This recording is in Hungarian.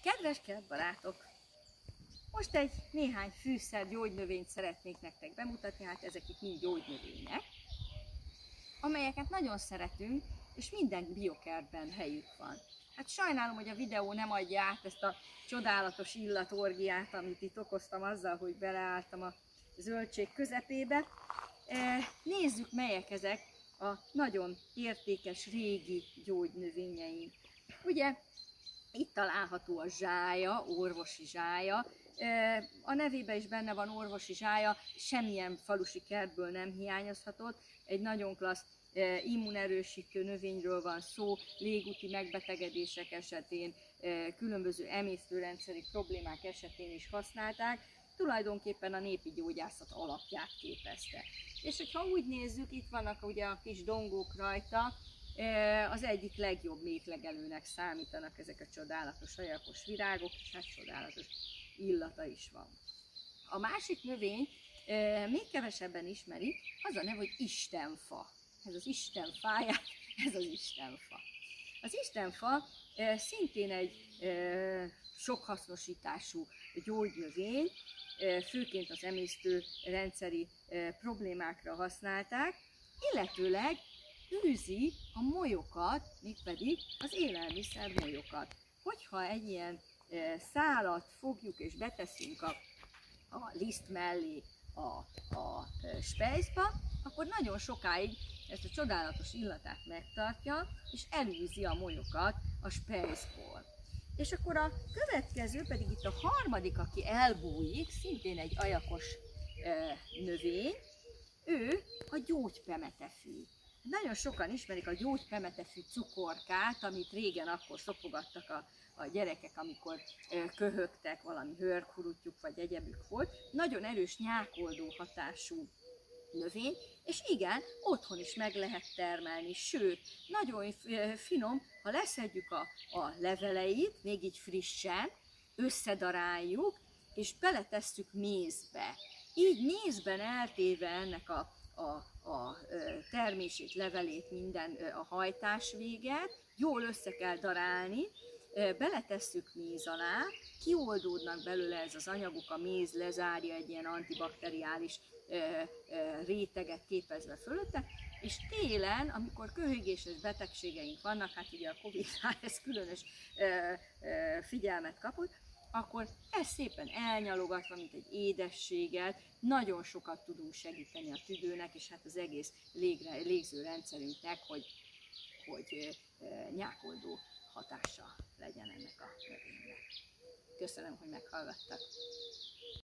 Kedves kertbarátok! Most egy néhány fűszer gyógynövényt szeretnék nektek bemutatni, hát ezek itt mind gyógynövények, amelyeket nagyon szeretünk, és minden biokertben helyük van. Hát sajnálom, hogy a videó nem adja át ezt a csodálatos illatorgiát, amit itt okoztam azzal, hogy beleálltam a zöldség közepébe. Nézzük, melyek ezek a nagyon értékes régi gyógynövényeink. Ugye itt található a zsája, orvosi zsája. A nevében is benne van orvosi zsája, semmilyen falusi kertből nem hiányozhatott. Egy nagyon klassz immunerősítő növényről van szó, légúti megbetegedések esetén, különböző emésztőrendszeri problémák esetén is használták. Tulajdonképpen a népi gyógyászat alapját képezte. És hogyha úgy nézzük, itt vannak ugye a kis dongók rajta, az egyik legjobb méhlegelőnek számítanak ezek a csodálatos ajakos virágok, és hát csodálatos illata is van. A másik növény, még kevesebben ismerik, az a neve, hogy istenfa. Ez az istenfáját, ez az istenfa. Az istenfa szintén egy sokhasznosítású gyógynövény, főként az emésztőrendszeri problémákra használták, illetőleg űzi a molyokat, mégpedig az élelmiszer molyokat. Hogyha egy ilyen szálat fogjuk és beteszünk a liszt mellé a spejzba, akkor nagyon sokáig ezt a csodálatos illatát megtartja, és elűzi a molyokat a spejzból. És akkor a következő pedig itt a harmadik, aki elbújik, szintén egy ajakos növény, ő a gyógypemetefű. Nagyon sokan ismerik a gyógypemetefű cukorkát, amit régen akkor szopogattak a gyerekek, amikor köhögtek, valami hőrkurutjuk vagy egyebük volt. Nagyon erős nyákoldó hatású növény, és igen, otthon is meg lehet termelni, sőt, nagyon finom, ha leszedjük a leveleit, még így frissen, összedaráljuk, és beletesszük mézbe. Így mézben eltéve ennek a termését, levelét, minden a hajtás véget, jól össze kell darálni, beletesszük méz alá, kioldódnak belőle ez az anyagok, a méz lezárja egy ilyen antibakteriális réteget képezve fölötte, és télen, amikor köhögéses betegségeink vannak, hát ugye a Covid-nál ez különös figyelmet kapott, akkor ez szépen elnyalogatva, mint egy édességet, nagyon sokat tudunk segíteni a tüdőnek, és hát az egész légzőrendszerünknek, hogy nyákoldó hatása legyen ennek a növénynek. Köszönöm, hogy meghallgattak!